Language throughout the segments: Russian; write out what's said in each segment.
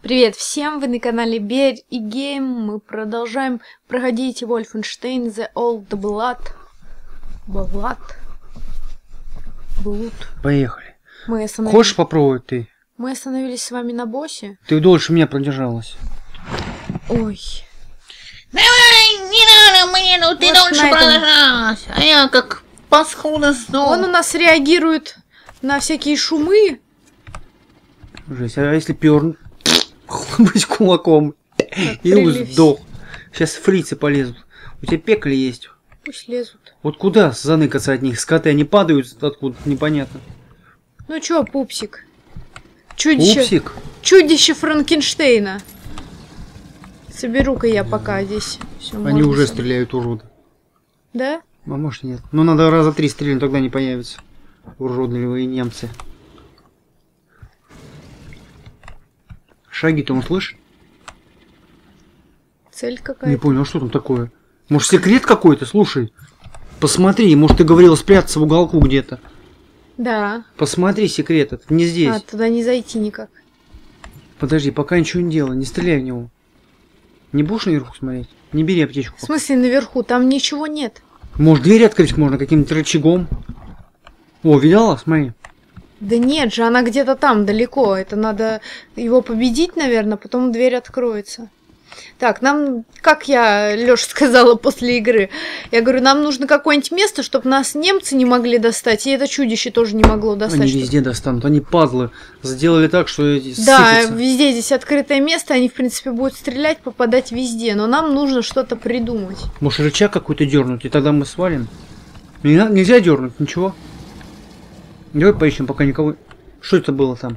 Привет всем, вы на канале Берь и Гейм. Мы продолжаем проходить Wolfenstein The Old Blood. Поехали. Хочешь попробовать ты? Мы остановились с вами на боссе. Ты дольше меня продержалась. Ой. Давай, не надо мне, ну ты Вот дольше на этом. продолжалась. А я как паскуда сдох. Он у нас реагирует на всякие шумы. Жесть, а если перн быть кулаком и прелесть. сдох. Сейчас фрицы полезут. У тебя пекли есть. Пусть лезут. Вот куда заныкаться от них? Скоты, они падают откуда непонятно. Ну чё, пупсик? Чудище. Пупсик? Чудище Франкенштейна. Соберу-ка я пока здесь. Всё, Они можно уже собрать. стреляют, уроды. Да? А может нет. Ну надо раза 3 стрелять, тогда не появятся. Уродливые немцы. Шаги-то он слышит? Цель Не какая-то. понял, а что там такое? Может, секрет какой-то? Слушай. Посмотри, может, ты говорила спрятаться в уголку где-то. Да. Посмотри, секрет этот, не здесь. А, туда не зайти никак. Подожди, пока ничего не делай, не стреляй в него. Не будешь наверху смотреть? Не бери аптечку. В смысле наверху? Там ничего нет. Может, дверь открыть можно каким-нибудь рычагом? О, видала? Смотри. Да нет же, она где-то там, далеко. Это надо его победить, наверное, потом дверь откроется. Так, нам, как я, Лёша, сказала после игры, я говорю, нам нужно какое-нибудь место, чтобы нас немцы не могли достать, и это чудище тоже не могло достать. Они везде достанут. Они падлы. Сделали так, что эти Да, сыпятся. везде здесь открытое место, они, в принципе, будут стрелять, попадать везде, но нам нужно что-то придумать. Может, рычаг какой-то дернуть, и тогда мы свалим? Нельзя дернуть, ничего. Давай поищем, пока никого... Что это было там?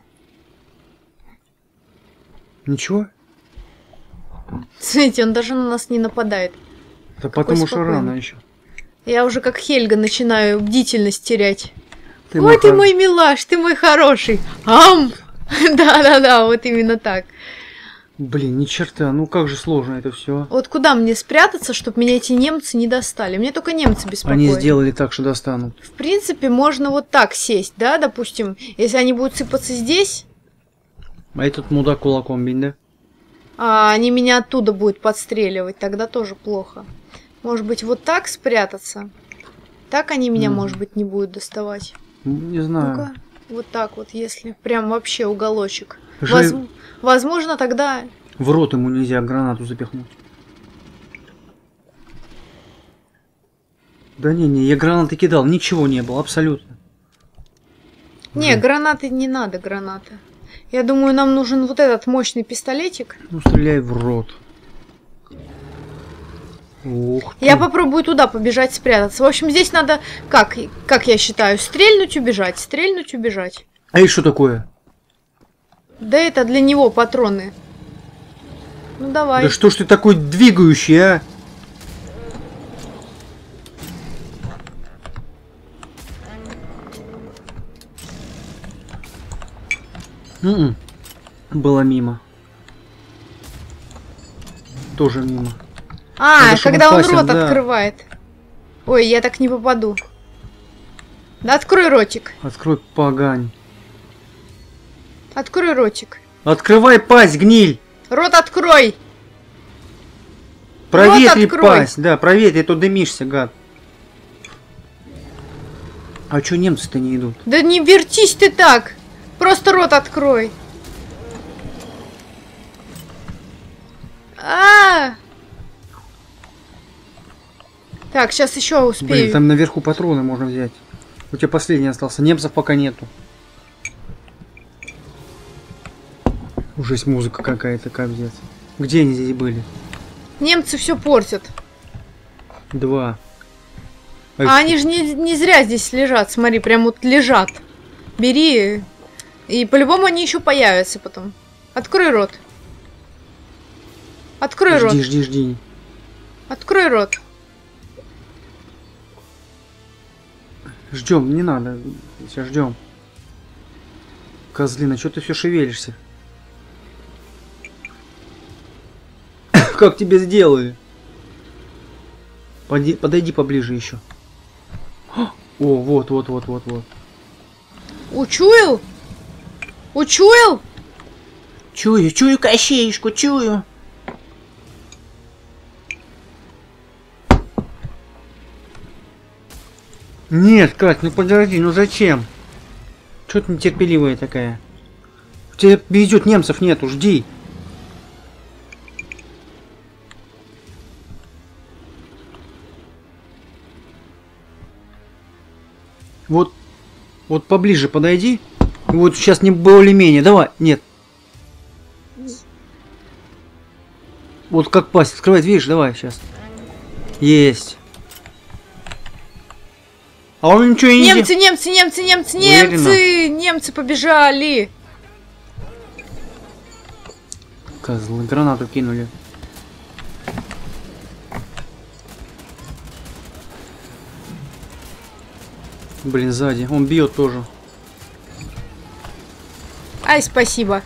Ничего? Смотрите, он даже на нас не нападает. Да потому что спокойный. рано еще. Я уже как Хельга начинаю бдительность терять. Ты Ой, ты маха- мой милаш, ты мой хороший. Ам! Да-да-да, вот именно так. Блин, ни черта, ну как же сложно это все. Вот куда мне спрятаться, чтобы меня эти немцы не достали? Мне только немцы беспокоят. Они сделали так, что достанут. В принципе, можно вот так сесть, да, допустим. Если они будут сыпаться здесь, А этот мудак кулаком бить, да? а они меня оттуда будут подстреливать, тогда тоже плохо. Может быть, вот так спрятаться? Так они меня, может быть, не будут доставать. Не знаю. Ну-ка, вот так вот, если прям вообще уголочек. Жаль, Возможно, тогда... в рот ему нельзя гранату запихнуть. Да не, я гранаты кидал, ничего не было, абсолютно. Не, гранаты не надо, гранаты. Я думаю, нам нужен вот этот мощный пистолетик. Ну стреляй в рот. Ух ты. Я попробую туда побежать, спрятаться. В общем, здесь надо, как я считаю, стрельнуть, убежать, стрельнуть, убежать. А и что такое? Да это для него патроны. Ну давай. Да что ж ты такой двигающий, а? Было мимо. Тоже мимо. А, Надо, чтобы когда он опасен, рот да. открывает. Ой, я так не попаду. Да открой ротик. Открой погань. Открой ротик. Открывай пасть, гниль! Рот открой! Проветри открой. пасть! Да, проветри, а то дымишься, гад. А чё немцы-то не идут? Да не вертись ты так! Просто рот открой. Так, сейчас еще успею. Блин, там наверху патроны можно взять. У тебя последний остался. Немцев пока нету. Уже есть музыка какая-то, капец. Где они здесь были? Немцы все портят. 2. А они же не зря здесь лежат. Смотри, прям вот лежат. Бери. И по-любому они еще появятся потом. Открой рот. Открой рот. Жди. Открой рот. Ждем, не надо. Сейчас ждем. Козлина, что ты все шевелишься? Как тебе сделали? Подойди поближе еще. О, вот. Учуял? Учуял? Чую Кощеюшку, чую. Нет, Кать, ну подожди, ну зачем? Чё ты нетерпеливая такая? Тебе везет, немцев нету, жди. Вот поближе подойди. Вот сейчас не более-менее. Давай, нет. Вот как пасть открывать, видишь, давай сейчас. Есть. А он ничего и не Немцы, немцы, немцы, немцы, немцы! Немцы побежали! Козлы, гранату кинули. Блин, сзади. Он бьет тоже. Ай, спасибо.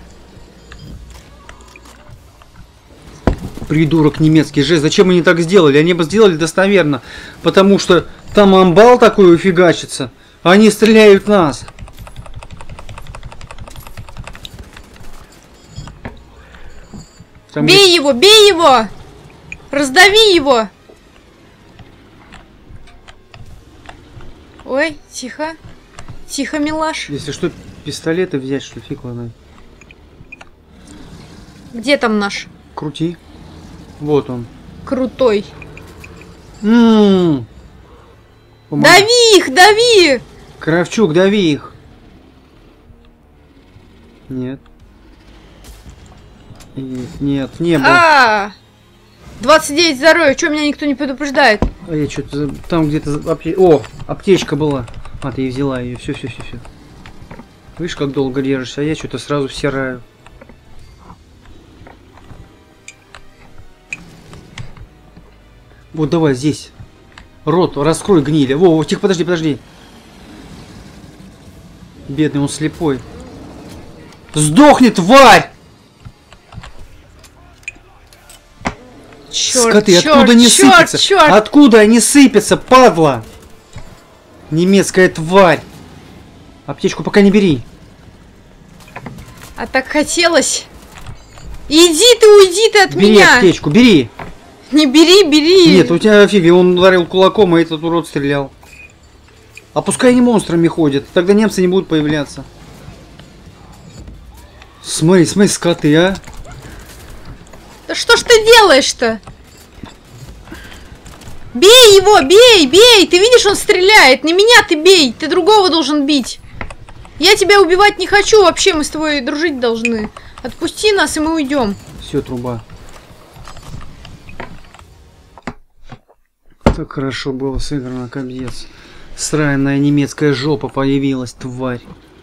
Придурок немецкий. Жесть, зачем они так сделали? Они бы сделали достоверно. Потому что там амбал такой фигачится. А они стреляют в нас. Там Бей его, бей его! Раздави его! Ой, тихо. Тихо, милаш. Если что, пистолеты взять, что фиг ладно. Где там наш Крути. Вот он. крутой? Помоги. Дави их, дави! Кравчук, дави их. Нет. Нет, не было. 29 здоровья, что меня никто не предупреждает? А я что-то там где-то... О, аптечка была. А, ты и взяла ее. Все. Видишь, как долго держишься, а я что-то сразу всираю. Вот давай здесь. Рот раскрой, гнили. Во, тихо, подожди. Бедный, он слепой. Сдохни, тварь! Черт, Скоты, откуда они сыпятся? черт! Откуда они сыпятся, падла? Немецкая тварь. Аптечку пока не бери. А так хотелось. Уйди ты от Бери меня! аптечку, бери. Не бери, бери! Нет, у тебя фиги, он ударил кулаком, а этот урод стрелял. А пускай они монстрами ходят, тогда немцы не будут появляться. Смотри, скоты, а. Да что ж ты делаешь-то? Бей его, бей! Ты видишь, он стреляет. Не меня ты бей, ты другого должен бить. Я тебя убивать не хочу, вообще мы с тобой дружить должны. Отпусти нас, и мы уйдем. Все, труба. Так хорошо было сыграно, капец. Сраная немецкая жопа появилась, тварь.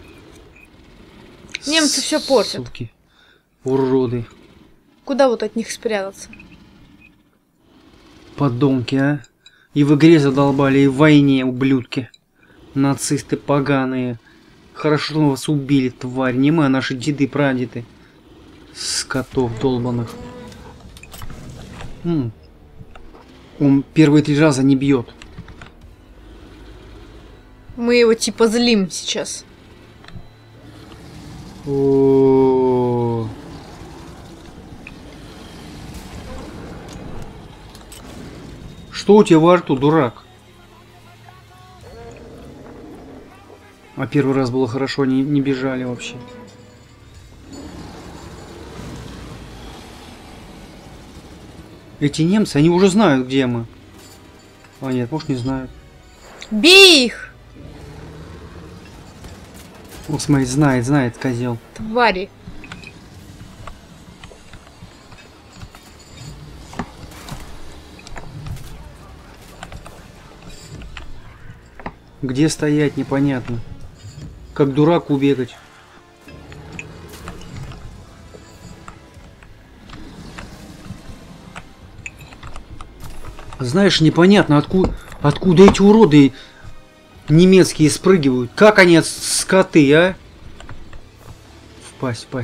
Немцы все портят. Суки. Уроды. Куда вот от них спрятаться? Подонки, а. И в игре задолбали, и в войне, ублюдки. Нацисты поганые. Хорошо вас убили, тварь. Не мы, а наши деды, прадеды. Скотов долбаных. Он первые 3 раза не бьет. Мы его типа злим сейчас. О-о-о. Что у тебя во рту, дурак? А первый раз было хорошо, они не бежали вообще. Эти немцы, они уже знают, где мы. А нет, может, не знают. Бей их! Вот смотри, знает, козел. Твари. Где стоять, непонятно. Как дурак убегать. Знаешь, непонятно, откуда эти уроды немецкие спрыгивают. Как они скоты, а? Впасть.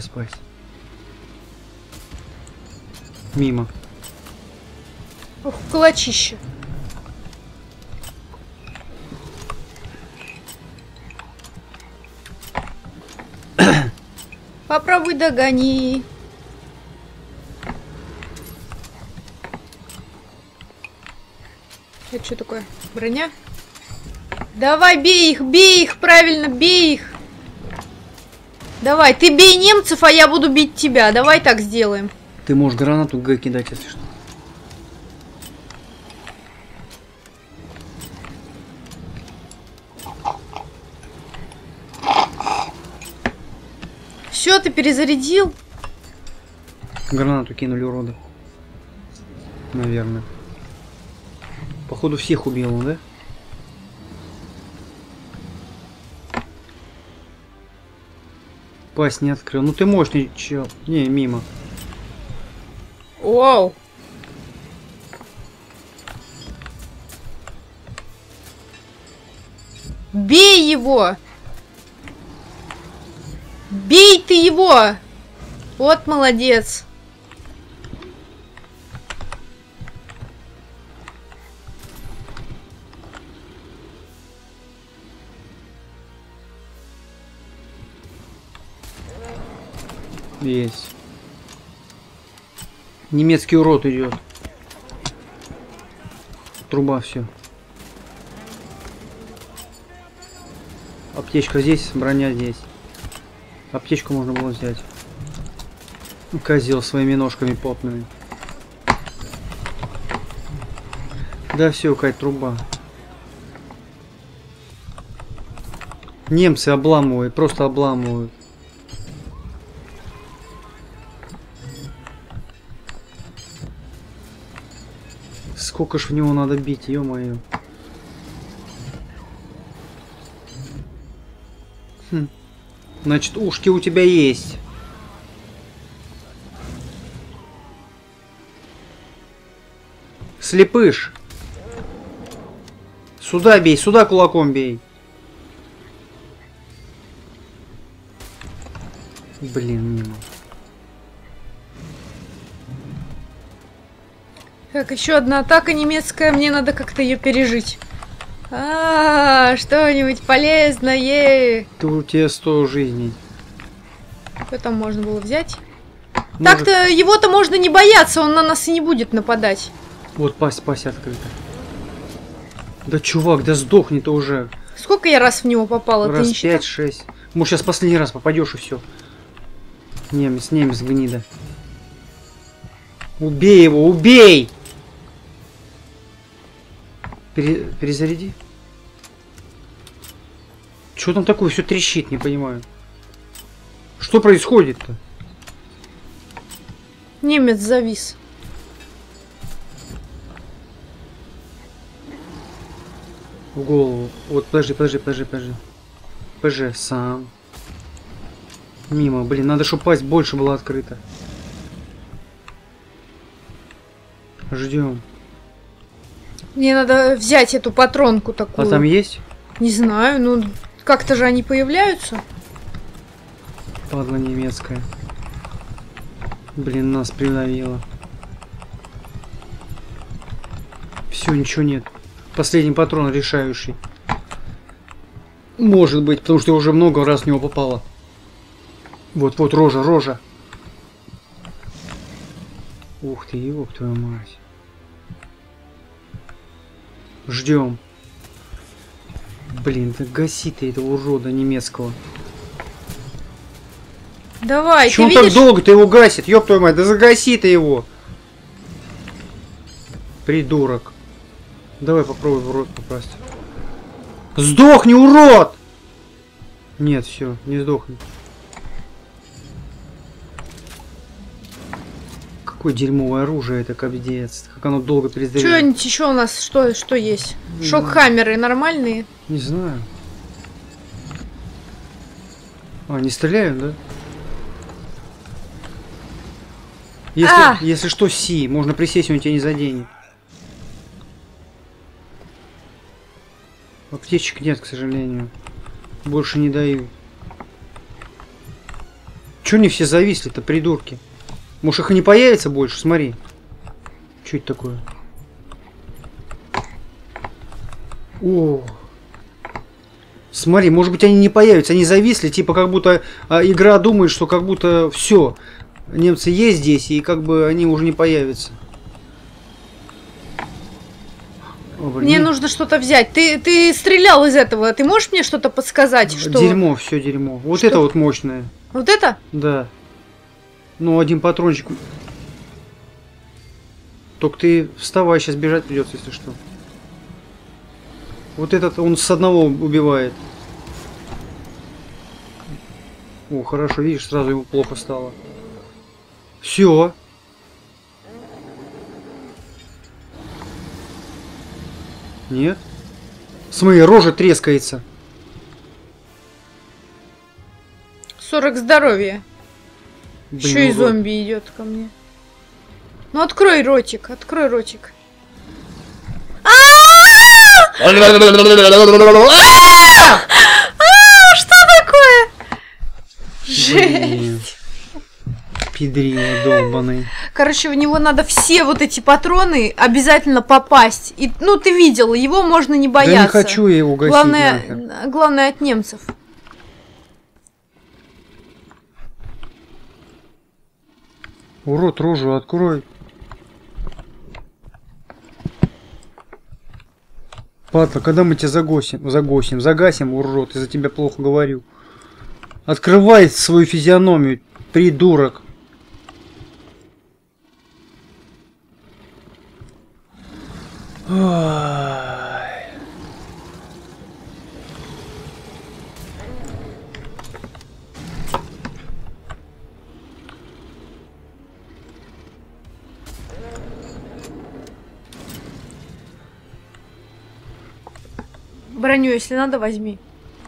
Мимо. Ух, кулачище. Попробуй догони. Это что такое? Броня? Давай, бей их, правильно, бей их. Давай, ты бей немцев, а я буду бить тебя. Давай так сделаем. Ты можешь гранату Г кидать, если что. Все, ты перезарядил? Гранату кинули, уроды. Наверное. Походу всех убил он, да? Пасть не открыл. Ну ты мощный чел. Не, мимо. Вау. Бей его! Бей ты его! Вот молодец. Есть. Немецкий урод идет. Труба, все. Аптечка здесь, броня здесь. Аптечку можно было взять. Козел своими ножками потными. Да все, Кать, труба. Немцы обламывают, просто обламывают. Сколько ж в него надо бить, ё-моё. Значит, ушки у тебя есть. Слепыш. Сюда бей, сюда кулаком бей. Блин, мимо. Так, еще одна атака немецкая, мне надо как-то ее пережить. Что-нибудь полезное. Ты у тебя 100 жизней. Что там можно было взять? Так-то его-то можно не бояться, он на нас и не будет нападать. Вот пасть открыта. Да чувак, да сдохни ты уже. Сколько я раз в него попала? Раз 5-6. Может сейчас последний раз попадешь и все. Немец, гнида. Убей его, убей! Перезаряди. Что там такое? Все трещит, не понимаю. Что происходит-то? Немец завис. В голову. Вот, подожди. ПЖ, сам. Мимо, блин, надо, чтобы пасть больше была открыта. Ждем. Мне надо взять эту патронку такую. А там есть? Не знаю, ну как-то же они появляются. Падла немецкая. Блин, нас придавило. Все, ничего нет. Последний патрон решающий. Может быть, потому что уже много раз в него попало. Вот, рожа. Ух ты, ёб твою мать. Ждем. Блин, да гаси ты этого урода немецкого. Давай, Чё ты он видишь? так долго-то его гасит? Ёб твою мать, да загаси ты его. Придурок. Давай попробуй в рот попасть. Сдохни, урод! Нет, все, не сдохнет. Какое дерьмовое оружие это, капец. Как оно долго перезаряжается. Что-нибудь еще у нас, что есть? Шок-хаммеры нормальные? Не знаю. А, не стреляют, да? Если что, Си, можно присесть, он тебя не заденет. Аптечек нет, к сожалению. Больше не дают. Чё не все зависли-то, придурки? Может, их и не появится больше? Смотри. Что это такое? О, Смотри, может быть они не появятся, они зависли, типа как будто игра думает, что как будто все, немцы есть здесь, и как бы они уже не появятся. О, блин. Мне нужно что-то взять. Ты стрелял из этого. Ты можешь мне что-то подсказать? Что... Дерьмо, все дерьмо. Вот Что? это вот мощное. Вот это? Да. Ну, один патрончик. Только ты вставай, сейчас бежать придется, если что. Вот этот, он с одного убивает. О, хорошо, видишь, сразу ему плохо стало. Все. Нет? Смотри, рожа трескается. 40 здоровья. Блин, Еще и урод. зомби идет ко мне. Ну открой ротик, открой ротик. Что такое? Блин. Жесть. Педрила долбаный. Короче, в него надо все вот эти патроны обязательно попасть. И, ну, ты видел, его можно не бояться. Да не хочу я его гасить нахер. Главное от немцев. Урод, рожу открой. Патла, когда мы тебя загасим, урод, я за тебя плохо говорю. Открывай свою физиономию, придурок. Ай. Броню, если надо, возьми.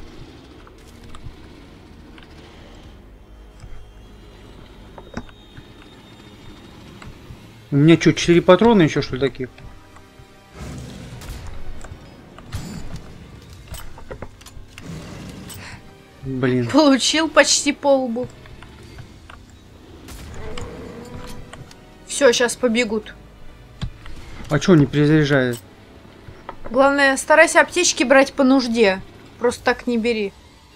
У меня что, 4 патрона еще, что ли, таких? Блин. Получил почти по лбу. Все, сейчас побегут. А что не перезаряжает? Главное, старайся аптечки брать по нужде. Просто так не бери.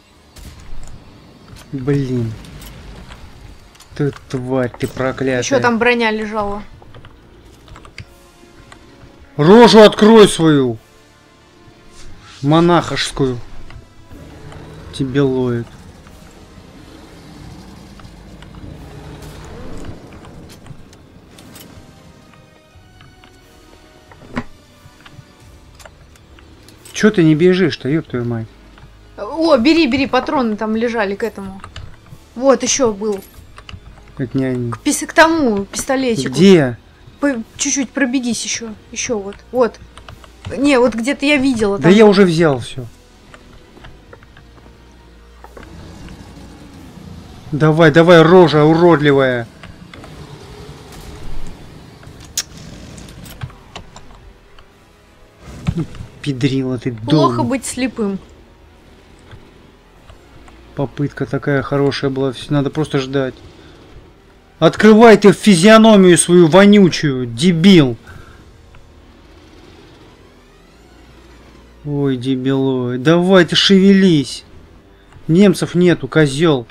Блин. Ты тварь, ты проклятая. Еще там броня лежала. Рожу открой свою. Монахошскую. Тебе ловит. Чё ты не бежишь-то, ёб твою мать? О, бери, бери, патроны там лежали к этому. Вот, еще был. Это не они. К тому пистолетику. Где? Чуть-чуть пробегись еще. Еще вот. Вот. Не, вот где-то я видела. Да Там. я уже взял все. Давай, давай, рожа уродливая. Педрила ты, Плохо долб. быть слепым. Попытка такая хорошая была, надо просто ждать. Открывай ты физиономию свою вонючую, дебил. Ой, дебилой, давай ты шевелись. Немцев нету, козел.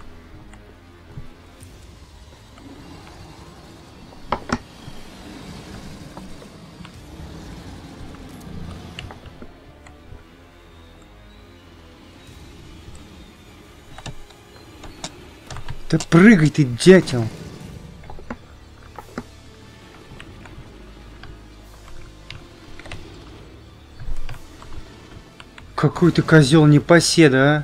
Да прыгай ты, дятел. Какой ты козел непоседа, а?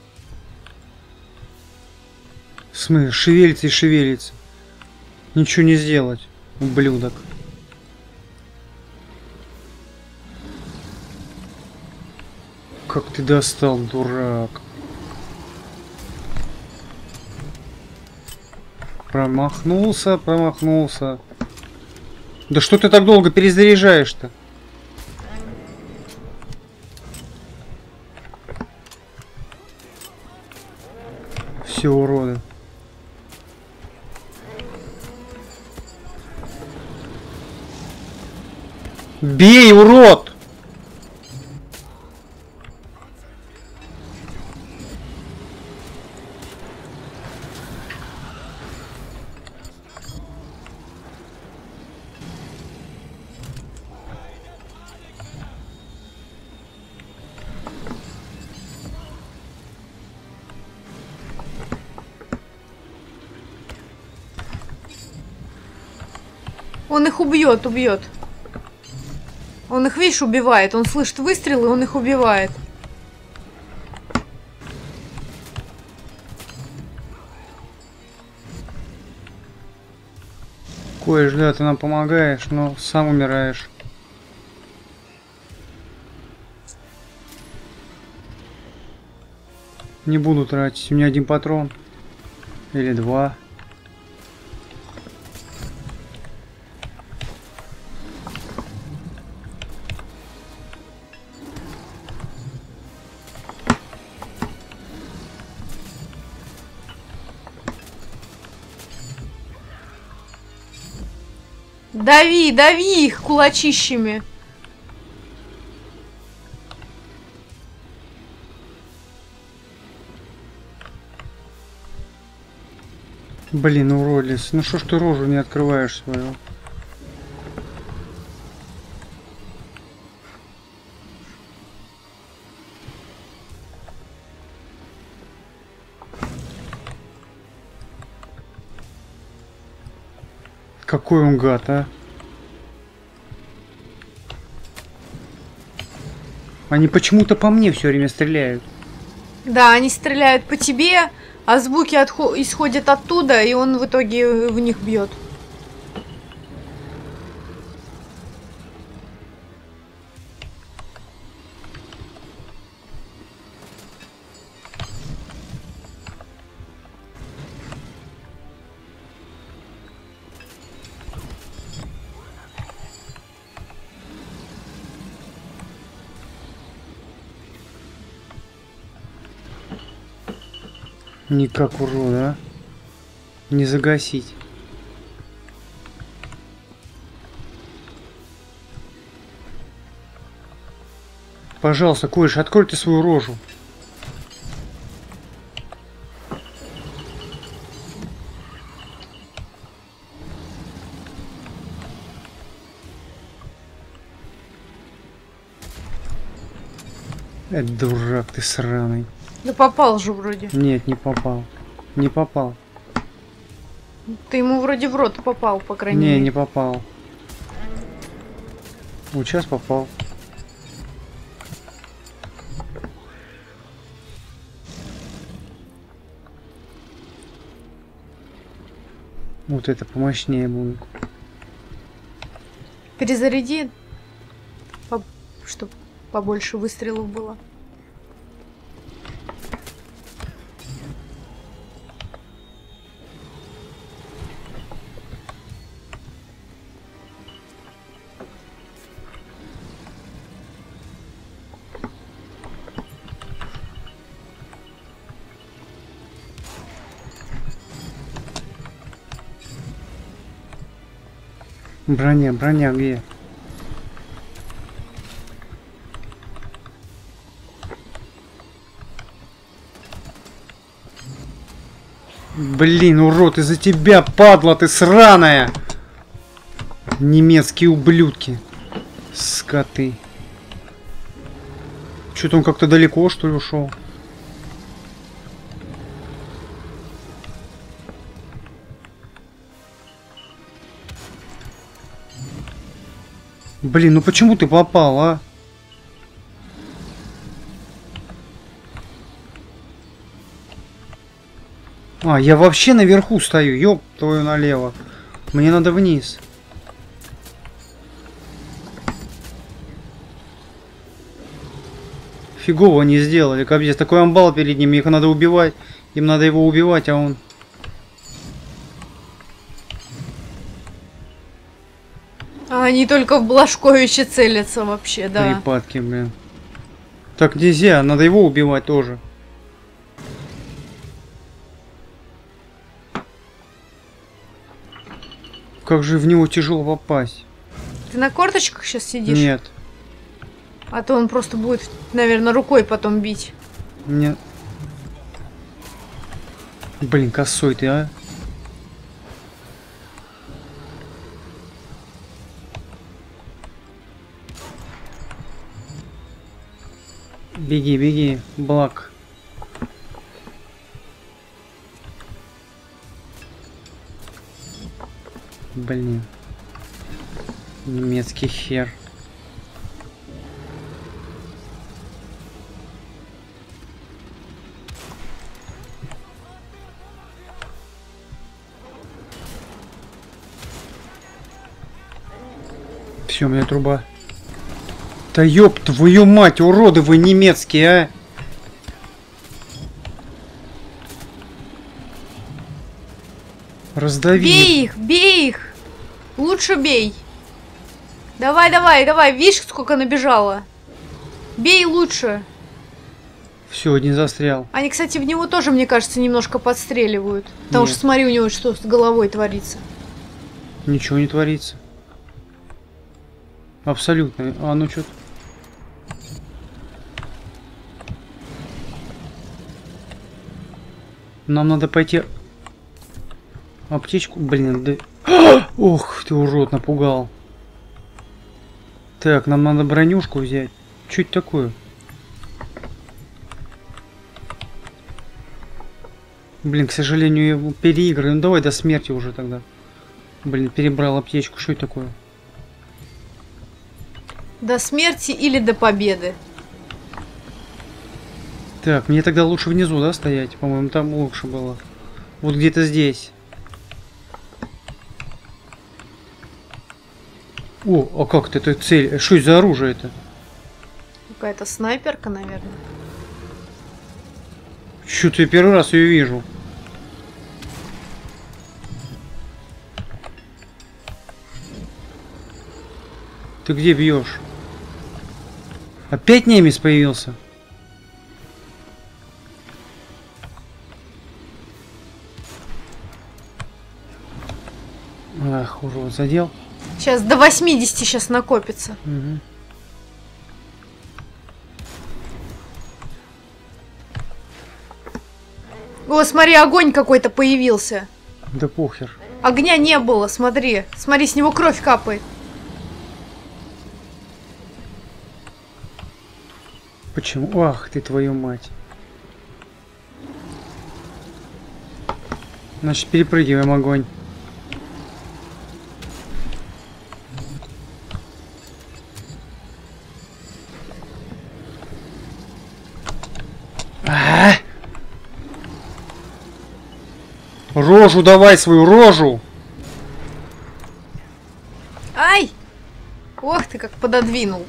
Смотри, шевелится и шевелится. Ничего не сделать, ублюдок. Как ты достал, дурак. Промахнулся, промахнулся. Да что ты так долго перезаряжаешь-то? Все, уроды. Бей, урод! Он их убьет, убьет. Он их, видишь, убивает. Он слышит выстрелы, он их убивает. Коешь, да, ты нам помогаешь, но сам умираешь. Не буду тратить. У меня один патрон. Или два. Дави, дави их кулачищами. Блин, уродец. Ну что ж ты рожу не открываешь свою? Какой он гад, а? Они почему-то по мне все время стреляют. Да, они стреляют по тебе, а звуки исходят оттуда, и он в итоге в них бьет. Никак урода, а? Не загасить. Пожалуйста, Коиш, открой ты свою рожу. Дурак ты сраный. Да попал же вроде. Нет, не попал. Не попал. Ты ему вроде в рот попал, по крайней мере. Не попал. Вот сейчас попал. Вот это помощнее будет. Перезаряди, чтобы побольше выстрелов было. Броня где? Блин, урод, из-за тебя, падла ты сраная! Немецкие ублюдки. Скоты. Что-то он как-то далеко, что ли, ушел? Блин, ну почему ты попал, а? А, я вообще наверху стою, ёб твою налево. Мне надо вниз. Фигово не сделали, капец. Такой амбал перед ними, их надо убивать. Им надо его убивать, а он... А они только в Блажковича целятся вообще, да. Припадки, блин. Так нельзя, надо его убивать тоже. Как же в него тяжело попасть. Ты на корточках сейчас сидишь? Нет. А то он просто будет, наверное, рукой потом бить. Нет. Блин, косой ты, а? Беги, беги, Блак. Блин. Немецкий хер. Все, у меня труба. Да ёб твою мать, уроды вы немецкие, а! Раздави. Бей их, бей их! Лучше бей. Давай, давай, давай. Видишь, сколько набежало? Бей лучше. Все, один застрял. Они, кстати, в него тоже, мне кажется, немножко подстреливают. Потому Нет. что смотри, у него что с головой творится. Ничего не творится. Абсолютно. А ну что-то. Нам надо пойти... Аптечку? Блин, да... Ох, ты урод, напугал. Так, нам надо бронюшку взять. Что это такое? Блин, к сожалению, я переиграю. Ну давай до смерти уже тогда. Блин, перебрал аптечку. Что это такое? До смерти или до победы? Так, мне тогда лучше внизу, да, стоять? По-моему, там лучше было. Вот где-то здесь. О, а как это цель? Что это за оружие это? Какая-то снайперка, наверное. Чё-то я первый раз ее вижу. Ты где бьешь? Опять немец появился? Ах, урод, задел. Сейчас до 80 сейчас накопится. Угу. О, смотри, огонь какой-то появился. Да похер. Огня не было, смотри. Смотри, с него кровь капает. Почему? Ах ты, твою мать. Значит, перепрыгиваем огонь. Рожу давай, свою рожу! Ай! Ох ты, как пододвинул.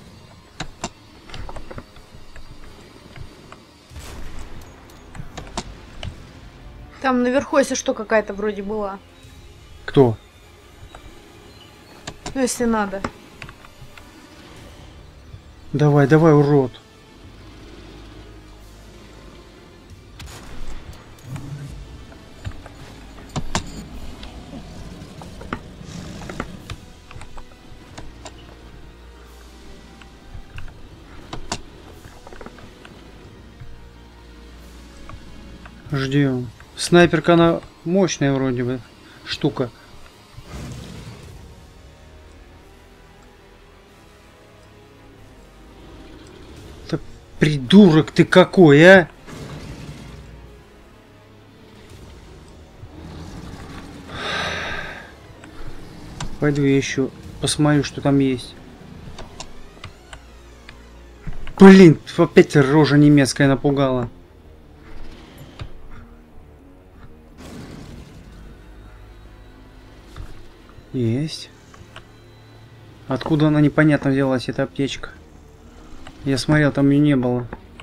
Там наверху, если что, какая-то вроде была. Кто? Ну, если надо. Давай, давай, урод. Ждем. Снайперка, она мощная вроде бы штука. Да придурок ты какой, а? Пойду я еще посмотрю, что там есть. Блин, опять рожа немецкая напугала. Есть. Откуда она непонятно взялась, эта аптечка? Я смотрел, там ее не было.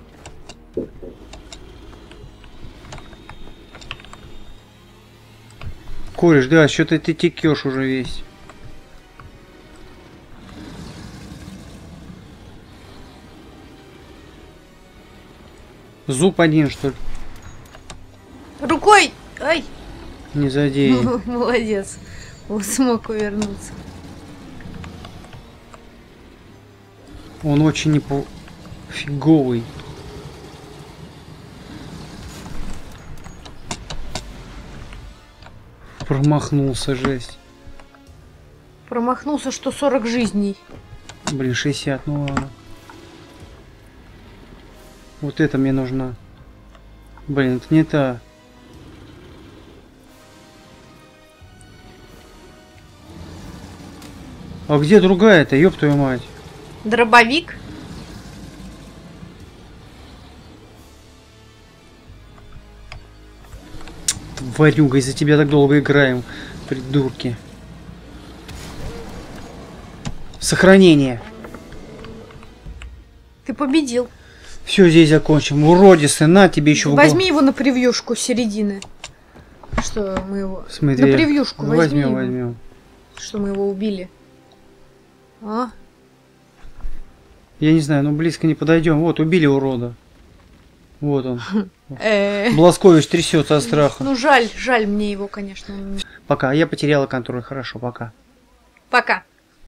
Кореш, да, что-то ты текешь уже весь. Зуб один, что ли? Рукой! Ай! Не задей. Молодец. Он смог увернуться. Он очень фиговый. Промахнулся, жесть. Промахнулся, что 40 жизней. Блин, 60, ну ладно. Вот это мне нужна. Блин, это не та. А где другая-то, ёб твою мать? Дробовик. Тварюга, из-за тебя так долго играем, придурки. Сохранение. Ты победил. Все, здесь закончим. Уродисы, на тебе еще Возьми его на превьюшку середины. Что мы его... Смотри, на превьюшку возьми его. возьмем. Что мы его убили. А? Я не знаю, ну близко не подойдем. Вот, убили урода. Вот он. Э. Бласкович трясется от страха. Ну жаль мне его, конечно. Пока, я потеряла контроль. Хорошо, пока. Пока.